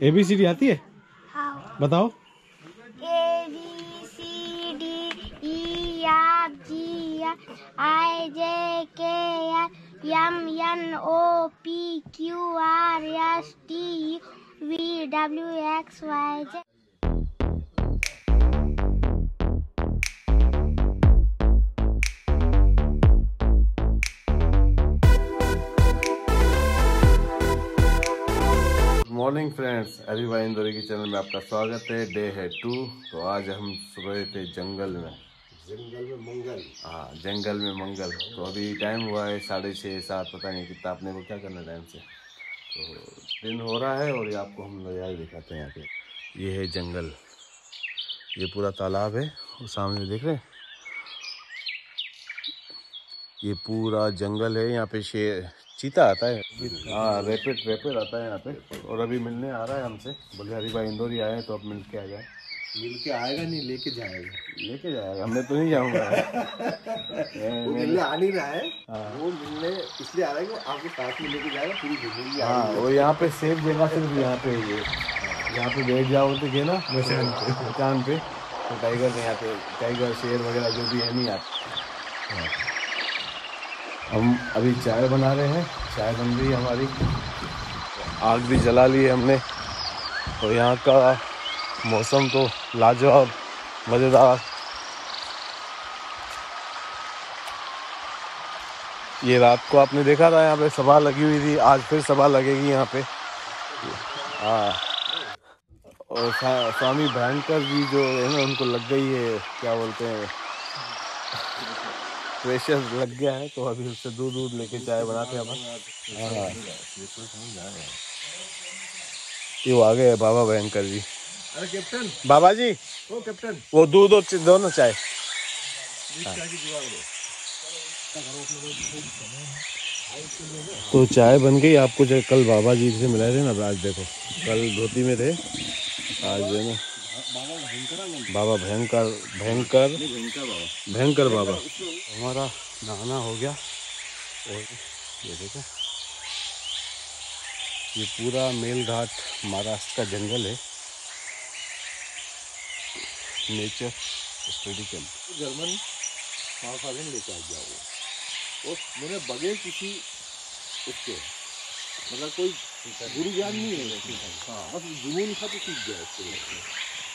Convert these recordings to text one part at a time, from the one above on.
ABCD आती है? हाँ। बताओ। ABCDEFGHIJKLMNOPQRSTUVWXYZ। मॉर्निंग फ्रेंड्स, अभी भाई इंदौरी के चैनल में आपका स्वागत है। डे है 2। तो आज हम सुबह थे जंगल में मंगल। हाँ, जंगल में मंगल। तो अभी टाइम हुआ है 6:30-7, पता नहीं कितना। आपने को क्या करना टाइम से। तो दिन हो रहा है और ये आपको हम नज़ारे दिखाते हैं। यहाँ पे ये है जंगल, ये पूरा तालाब है और सामने देख रहे हैं ये पूरा जंगल है। यहाँ पे शेर, चीता आता है। हाँ, रैपिड आता है यहाँ पे। और अभी मिलने आ रहा है हमसे, बोले हरी भाई इंदौरी आए हैं तो अब मिल के आ जाए। मिल के आएगा नहीं, लेके जाएगा। हमने तो नहीं जाऊँगा। वो मिलने आ नहीं रहा है। हाँ। वो मिलने इसलिए आ रहा है कि आपको साथ में लेके जाएगा, पूरी घूमेंगे। हाँ, वो यहाँ पे सेफ जगह सिर्फ यहाँ पे ये, यहाँ पे बैठ जाओ तो के ना मचान पे तो टाइगर नहीं आते। टाइगर शेर वगैरह जो भी है नहीं आते। हम अभी चाय बना रहे हैं, चाय बन रही है हमारी। आग भी जला ली है हमने। और यहाँ का मौसम तो लाजवाब, मज़ेदार। ये रात को आपने देखा था यहाँ पे सभा लगी हुई थी, आज फिर सभा लगेगी यहाँ पे। हाँ, और स्वामी भयंकर जी जो है ना, उनको लग गई है, क्या बोलते हैं, प्रेशर लग गया है। तो अभी उससे दूध लेके चाय बनाते हैं अपन। हाँ, ये वो आ गए बाबा भयंकर जी। अरे कैप्टन, बाबा जी, ओ कैप्टन, वो दूध और दोनों चाय। तो चाय बन गई। आपको जो कल बाबा जी से मिलाए थे ना, आज देखो, कल धोती में थे, आज जो है ना बाबा भयंकर बाबा। हमारा नहाना हो गया। और ये देखो, ये पूरा मेलघाट महाराष्ट्र का जंगल है। Nature study camp. जर्मन साधन लेके आ गया वो मैंने बगैर किसी उसके, मतलब कोई गुरु ज्ञान नहीं है। हाँ, बस जुनून था तो सीख गया उसको।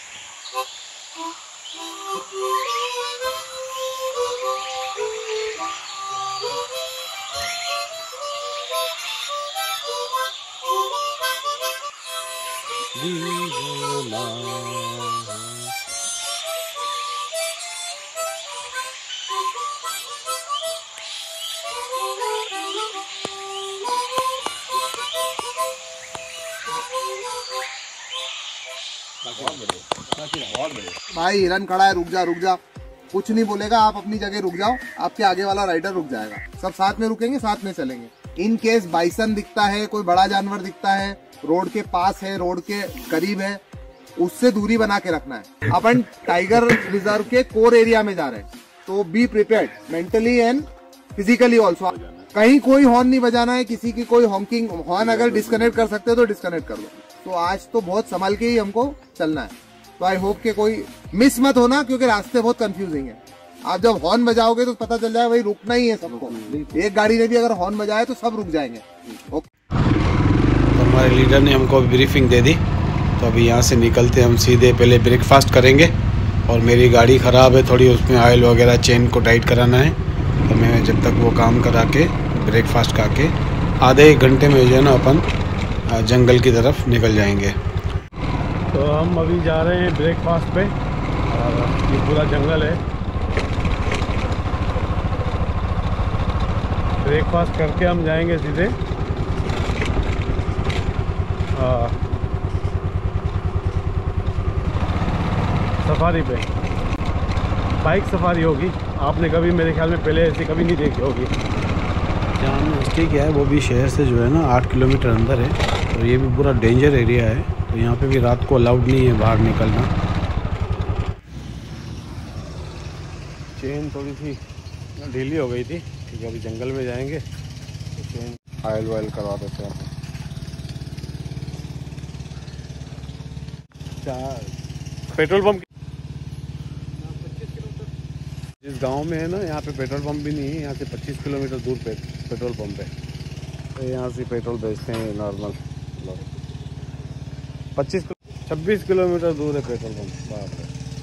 भाई हिरन खड़ा है, रुक जा। कुछ नहीं बोलेगा, आप अपनी जगह रुक जाओ, आपके आगे वाला राइडर रुक जाएगा। सब साथ में रुकेंगे, साथ में चलेंगे। इन केस बाइसन दिखता है, कोई बड़ा जानवर दिखता है, रोड के पास है, रोड के करीब है, उससे दूरी बना के रखना है। अपन टाइगर रिजर्व के कोर एरिया में जा रहे हैं, तो be prepared mentally and physically also. कहीं कोई हॉर्न नहीं बजाना है, किसी की कोई हॉन्किंग हॉर्न अगर डिस्कनेक्ट कर सकते हो तो डिस्कनेक्ट कर दो। तो आज तो बहुत संभल के ही हमको चलना है। तो आई होप के कोई मिस मत होना, क्योंकि रास्ते बहुत कंफ्यूजिंग है। आप जब हॉर्न बजाओगे तो पता चल जाए भाई रुकना ही है सबको। एक गाड़ी ने भी अगर हॉर्न बजाए तो सब रुक जाएंगे। ओके, तो हमारे लीडर ने हमको ब्रीफिंग दे दी। तो अभी यहाँ से निकलते हम सीधे पहले ब्रेकफास्ट करेंगे। और मेरी गाड़ी ख़राब है थोड़ी, उसमें ऑयल वगैरह चेन को टाइट कराना है। तो मैं जब तक वो काम करा के ब्रेकफास्ट खा के आधे 1 घंटे में जो है ना अपन जंगल की तरफ निकल जाएंगे। तो हम अभी जा रहे हैं ब्रेकफास्ट पे। और ये पूरा जंगल है। ब्रेकफास्ट करके हम जाएंगे सीधे सफारी पे। बाइक सफारी होगी। आपने कभी मेरे ख्याल में पहले ऐसी कभी नहीं देखी होगी। जहाँ में ठीक है, वो भी शहर से जो है ना 8 किलोमीटर अंदर है। और ये भी पूरा डेंजर एरिया है। तो यहाँ पे भी रात को अलाउड नहीं है बाहर निकलना। चेन थोड़ी सी ढीली हो गई थी, क्योंकि अभी जंगल में जाएंगे तो चेन ऑयल करवा देते हैं। पेट्रोल पंप जिस गांव में है ना, यहाँ पे पेट्रोल पंप भी नहीं है। यहाँ से 25 किलोमीटर दूर पे पेट्रोल पंप है। तो यहाँ से पेट्रोल बेचते हैं नॉर्मल लोग। 26 किलोमीटर दूर है पेट्रोल पंप। बाप रे।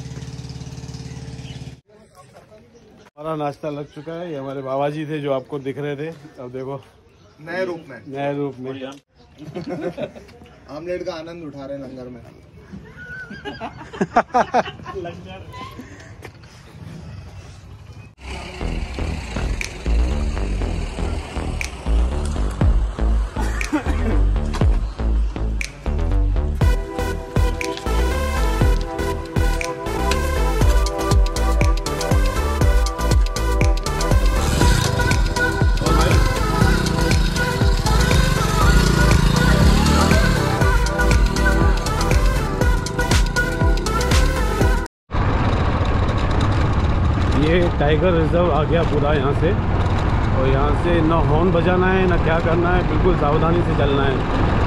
हमारा नाश्ता लग चुका है। ये हमारे बाबा जी थे जो आपको दिख रहे थे, अब देखो नए रूप में। नए रूप में आमलेट का आनंद उठा रहे लंगर में। ये टाइगर रिजर्व आ गया पूरा यहाँ से। और यहाँ से ना हॉर्न बजाना है ना क्या करना है, बिल्कुल सावधानी से चलना है।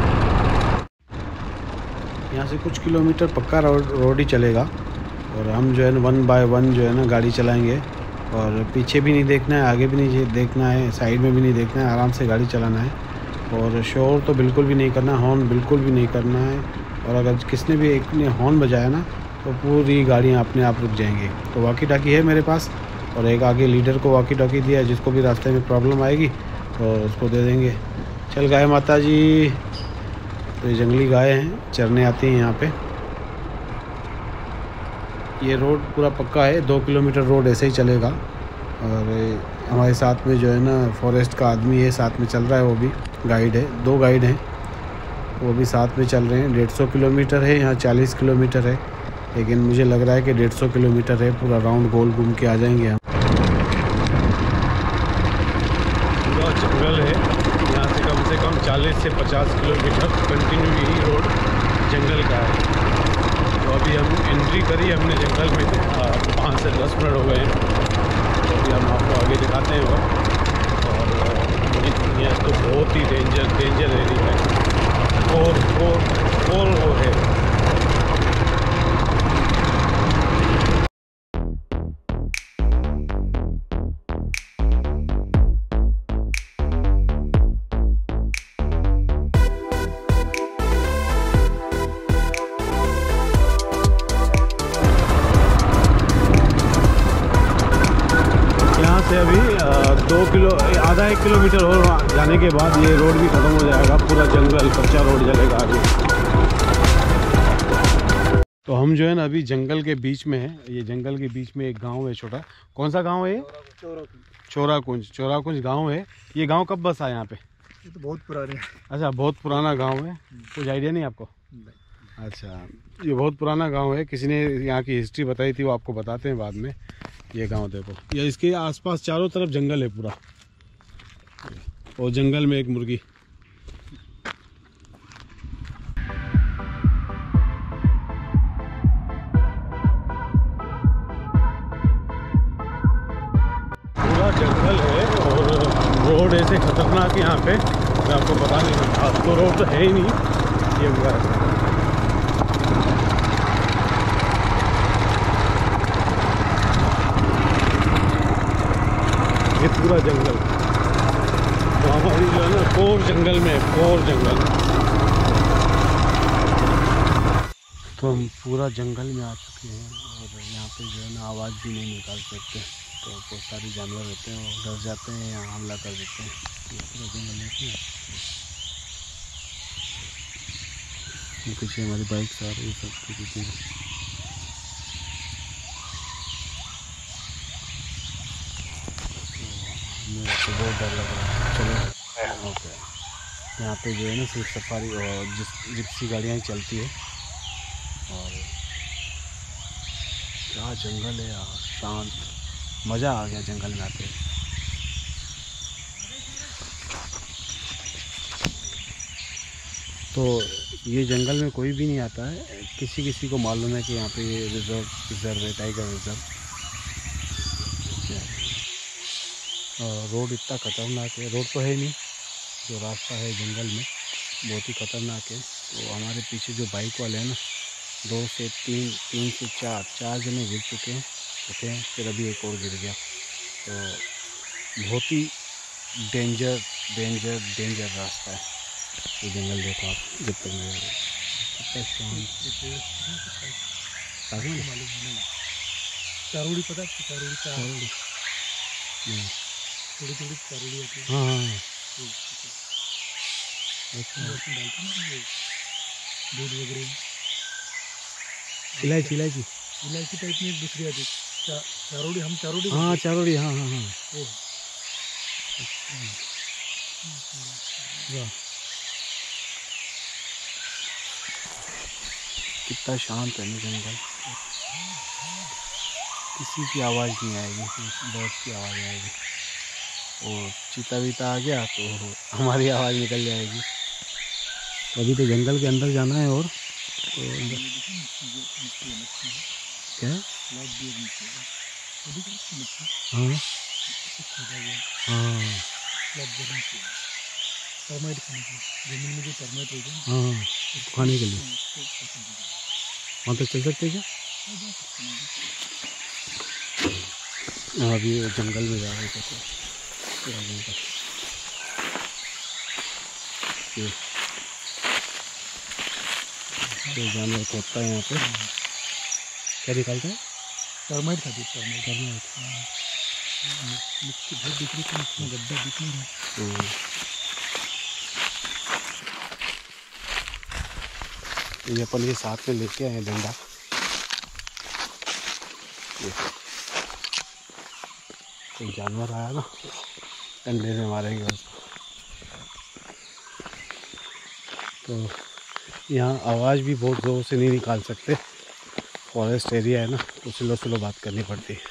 यहाँ से कुछ किलोमीटर पक्का रोड ही चलेगा। और हम जो है ना 1 बाय 1 जो है ना गाड़ी चलाएंगे। और पीछे भी नहीं देखना है, आगे भी नहीं देखना है, साइड में भी नहीं देखना है, आराम से गाड़ी चलाना है। और शोर तो बिल्कुल भी नहीं करना, हॉर्न बिल्कुल भी नहीं करना है। और अगर किसने भी एक ने हॉर्न बजाया ना तो पूरी गाड़ियाँ अपने आप रुक जाएंगी। तो वॉकी टॉकी है मेरे पास, और एक आगे लीडर को वॉकी टॉकी दिया है, जिसको भी रास्ते में प्रॉब्लम आएगी तो उसको दे देंगे। चल गाय माता जी। तो ये जंगली गाय हैं, चरने आती हैं यहाँ पे। ये रोड पूरा पक्का है, 2 किलोमीटर रोड ऐसे ही चलेगा। और हमारे साथ में जो है ना फॉरेस्ट का आदमी है, साथ में चल रहा है, वो भी गाइड है। 2 गाइड हैं, वो भी साथ में चल रहे हैं। 150 किलोमीटर है, यहाँ 40 किलोमीटर है, लेकिन मुझे लग रहा है कि 150 किलोमीटर है। पूरा राउंड गोल घूम के आ जाएंगे हम। पूरा जंगल है, यहाँ से कम 40 से 50 किलोमीटर कंटिन्यू यही रोड जंगल का है। तो अभी हम एंट्री करी हमने जंगल में, 5 से 10 मिनट हो गए हैं। तो अभी हम आपको आगे दिखाते हैं वो। और यहाँ तो बहुत ही डेंजर एरिया है। और वो है से अभी 1 किलोमीटर और जाने के बाद ये रोड भी ख़त्म हो जाएगा। पूरा जंगल कच्चा रोड चलेगा आगे। तो हम जो है ना अभी जंगल के बीच में है। ये जंगल के बीच में एक गांव है छोटा। कौन सा गांव है ये? चोराकुंज गांव है। ये गांव कब बसा यहाँ पे? ये तो बहुत पुराने। अच्छा, बहुत पुराना गाँव है। कुछ आइडिया नहीं आपको? अच्छा, ये बहुत पुराना गांव है। किसी ने यहाँ की हिस्ट्री बताई थी, वो आपको बताते हैं बाद में। ये गांव देखो, ये इसके आसपास चारों तरफ जंगल है पूरा। और जंगल में एक मुर्गी। पूरा जंगल है और रोड ऐसे खतरनाक है यहाँ पे, मैं आपको बता नहीं सकता। तो रोड तो है ही नहीं, ये हुआ है। ये पूरा जंगल। तो हमारी जो है ना कोर जंगल में, कोर जंगल। तो हम पूरा जंगल में आ चुके हैं। और यहाँ पे जो है ना आवाज़ भी नहीं निकाल सकते। तो बहुत सारे जानवर होते हैं, वो डर जाते हैं, यहाँ हमला कर देते हैं। ये पूरा जंगल है। पीछे हमारी बाइक आ रही है, सबके पीछे। मेरे को बहुत डर लग रहा है। चलो ओके। यहाँ पे जो है ना सिर्फ सफारी और जिप्सी गाड़ियाँ ही चलती है। और क्या जंगल है यार, शांत, मज़ा आ गया जंगल में आते। तो ये जंगल में कोई भी नहीं आता है। किसी को मालूम है कि यहाँ पे ये रिजर्व है, टाइगर रिजर्व। और रोड इतना ख़तरनाक है। रोड तो है नहीं, जो रास्ता है जंगल में बहुत ही ख़तरनाक है। तो हमारे पीछे जो बाइक वाले हैं ना, 2 से 3, 3 से 4 जने गिर चुके हैं, फिर अभी एक और गिर गया। तो बहुत ही डेंजर रास्ता है ये जंगल। देखो आप, जब तक चारोड़ी पता है? चारोड़ी थोड़ी चारोड़ी होती है। हाँ दूध वगैरह इलायची टाइप में दूसरी आती चारोड़ी। हम चारोड़ी हाँ चारोड़ी हाँ। कितना शांत है ना जंगल, किसी की आवाज़ नहीं आएगी, बर्ड्स की आवाज़ आएगी। और चीता वीता आ गया तो हमारी आवाज़ निकल जाएगी। तो अभी तो जंगल के अंदर जाना है। और तो क्या है? हाँ टर्माइट खाने के लिए, जमीन में जो टर्माइट होगा हाँ खाने के लिए वहाँ तक चल सकते क्या? अभी जंगल में जा रहे थे तो जानवर खोदता है यहाँ पे। क्या निकालता है? टर्माइट खाती है। टर्माइट मिट्टी बहुत दिख रही थी, इसमें गड्ढा दिख नहीं रहा। ये अपन ये साथ में लेके आए डंडा। कोई जानवर आया ना, डंडे से मारेंगे उसको। तो यहाँ आवाज़ भी बहुत ज़ोर से नहीं निकाल सकते, फॉरेस्ट एरिया है ना, तो स्लो बात करनी पड़ती है।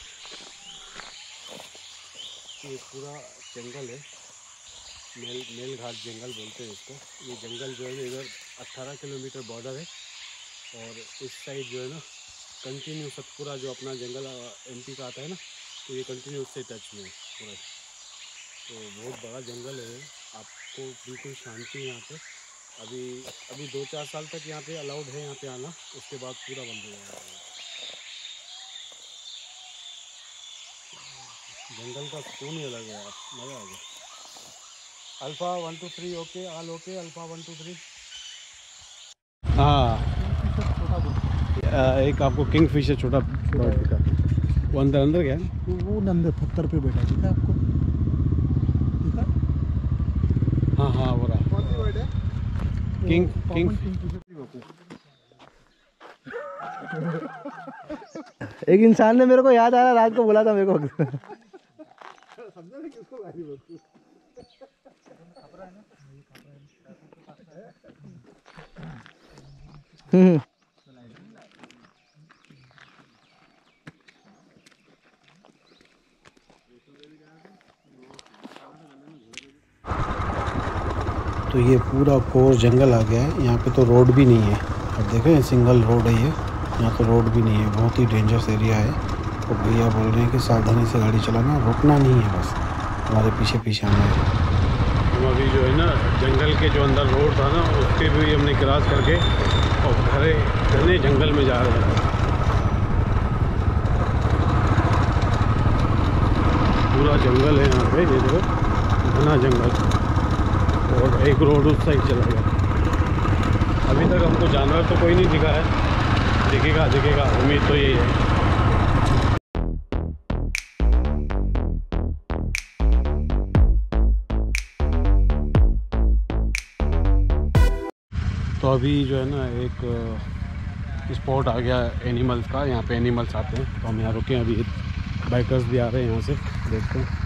ये पूरा जंगल है, मेल घाट जंगल बोलते हैं इसको। ये जंगल जो है ना, इधर 18 किलोमीटर बॉर्डर है, और इस साइड जो है ना कंटिन्यू सतपुरा जो अपना जंगल MP का आता है ना, तो ये कंटिन्यू उससे टच में है पूरा। तो बहुत बड़ा जंगल है, आपको बिल्कुल शांति है यहाँ पे। अभी 2-4 साल तक यहाँ पे अलाउड है यहाँ पे आना, उसके बाद पूरा बंद हो जाएगा। जंगल का सुकून ही अलग है यार, मज़ा आ गया। Alpha 1 2 3 okay, all okay, alpha 1 2 3। हाँ एक आपको किंग फिशर छोटा दिखा, वो अंदर गया ना, वो अंदर पत्थर पे बैठा दिखा आपको? हाँ वो रहा किंग एक इंसान ने मेरे को याद आया, रात को बोला था मेरे को। तो ये पूरा कोर जंगल आ गया है। यहाँ पे तो रोड भी नहीं है, अब देखें सिंगल रोड है ये, यहाँ तो रोड भी नहीं है, बहुत ही डेंजरस एरिया है। तो भैया बोल रहे हैं कि सावधानी से गाड़ी चलाना, रुकना नहीं है, बस हमारे पीछे आना है। हम अभी जो है ना जंगल के जो अंदर रोड था ना, उसके भी हमने क्रॉस करके और घने जंगल में जा रहे हैं। पूरा जंगल है यहाँ पे, ये देखो घना जंगल, और एक रोड उस साइड चला गया। अभी तक हमको जानवर तो कोई नहीं दिखा है, दिखेगा, उम्मीद तो यही है। तो अभी जो है ना एक स्पॉट आ गया एनिमल्स का, यहाँ पे एनिमल्स आते हैं, तो हम यहाँ रुके हैं। अभी बाइकर्स भी आ रहे हैं यहाँ से, देखते हैं।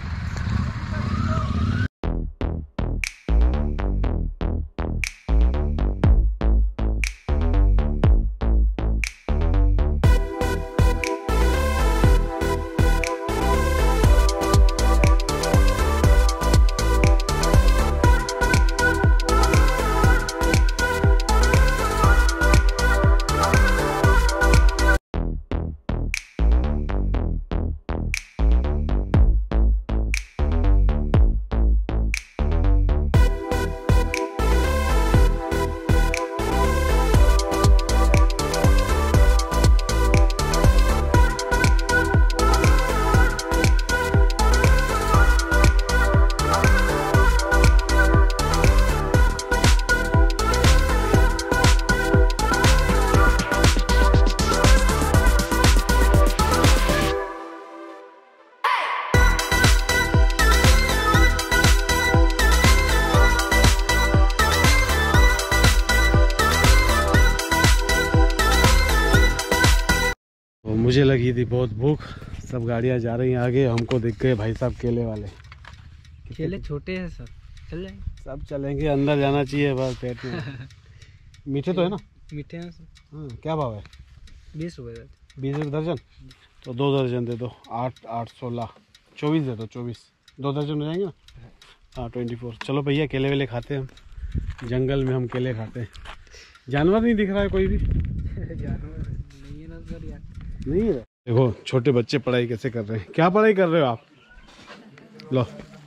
मुझे लगी थी बहुत भूख। सब गाड़ियाँ जा रही हैं आगे, हमको दिख गए भाई साहब केले वाले। केले छोटे हैं सर, चल जाएंगे। सब चलेंगे, अंदर जाना चाहिए बस पेट में। मीठे तो है ना? मीठे हैं सर। हाँ, क्या भाव है? 20 रुपये। 20 रुपये दर्जन? तो 2 दर्जन दे दो। 8 8 16 24 दे दो। 24 2 दर्जन हो जाएंगे ना? हाँ 24। चलो भैया केले वेले खाते हैं हम, जंगल में हम केले खाते हैं। जानवर नहीं दिख रहा है कोई भी? जानवर नहीं है ना सर यार। नहीं है। देखो छोटे बच्चे पढ़ाई कैसे कर रहे हैं। क्या पढ़ाई कर रहे हो आप? लो,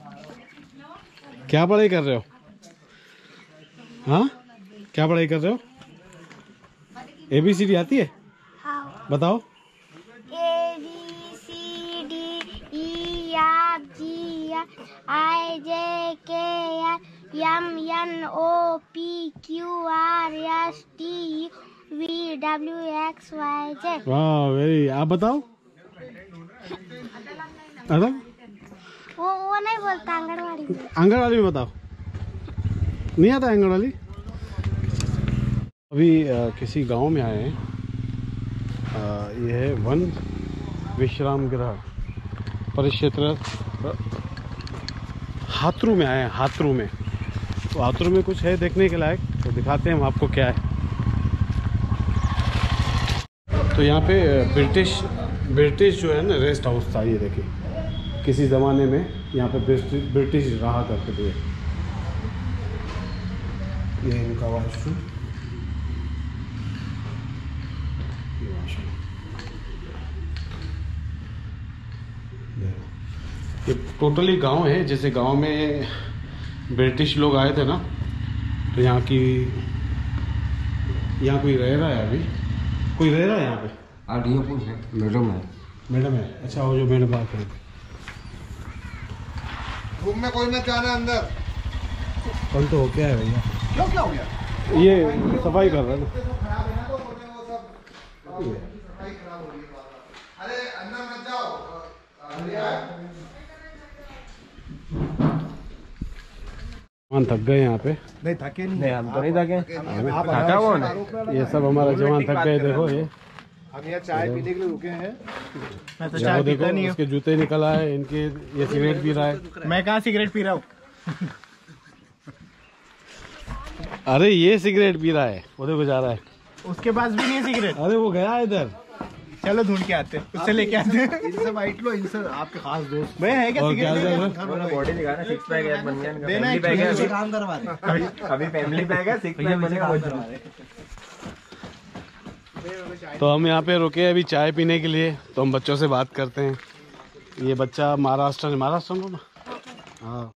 क्या पढ़ाई कर रहे हो? हाँ, क्या पढ़ाई कर रहे हो? ABCD आती है? हाँ। बताओ। ABCD EFG IJKL MNOPQRST VWXYZ। वाह वेरी। आप बताओ। मैडम वो नहीं बोलता, आंगनवाड़ी में। आंगनवाड़ी में बताओ। नहीं आता आंगनवाड़ी? अभी किसी गांव में आए हैं। ये है वन विश्राम गृह परिक्षेत्र हाथरू में आए हैं। हाथरू में, तो हाथरू में कुछ है देखने के लायक, तो दिखाते हैं हम आपको क्या है। तो यहाँ पे ब्रिटिश जो है ना रेस्ट हाउस था। ये देखिए, किसी ज़माने में यहाँ पे ब्रिटिश रहा करते थे। ये इनका वॉशरूम, ये टोटली गांव है। जैसे गांव में ब्रिटिश लोग आए थे ना, तो यहाँ कोई रह रहा है। अभी कोई रह रहा है यहाँ पे? मैडम है। मैडम है, अच्छा। वो जो मैडम बात कर रहे थे। रूम में कोई मत जाना अंदर। कल तो हो क्या है भैया? क्या हो गया? ये सफाई कर रहा है ना। अरे अंदर मत जाओ। जवान थक गए यहाँ पे। नहीं थके नहीं, हम तो नहीं थके। थका हुआ ना, ये सब हमारा जवान थक गए। देखो ये हम यहाँ चाय पीने के लिए रुके हैं। मैं तो चाय चाय देखो, पीता नहीं हूँ। उसके जूते निकल आए इनके। ये सिगरेट पी रहा है। मैं कहाँ सिगरेट पी रहा हूँ? अरे ये सिगरेट पी रहा है, वो देखो जा रहा है। उसके पास भी नहीं है सिगरेट। अरे वो गया इधर। चलो ढूंढ के आते हैं, उससे लेके आते हैं। इनसे बाइट लो, इनसे आपके खास दोस्त। भैया है क्या और क्या सिगरेट? कर रहे हो? बॉडी दिखाना, 6 पैक है, बन गया। देना है, फैमिली पैक है, काम करवा रहे। अभी फैमिली पैक है, 6 पैक बनेगा। तो हम यहाँ पे रुके अभी चाय पीने के लिए। तो हम बच्चों से बात करते हैं। ये बच्चा महाराष्ट्र में ना। हाँ।